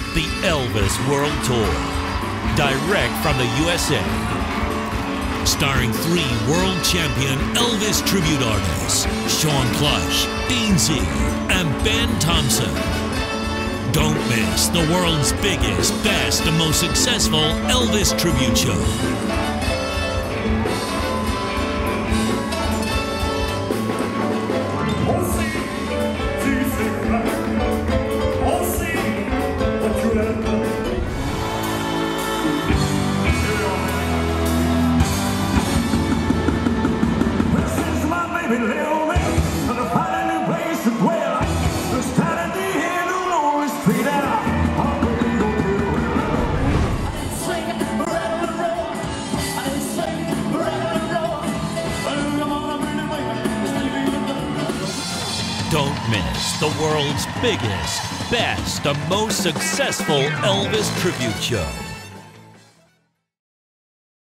the Elvis World Tour, direct from the USA. Starring 3 world champion Elvis tribute artists, Sean Plush, Dean Z, and Ben Thompson. Don't miss the world's biggest, best, and most successful Elvis tribute show. Don't miss the world's biggest, best, and most successful Elvis tribute show.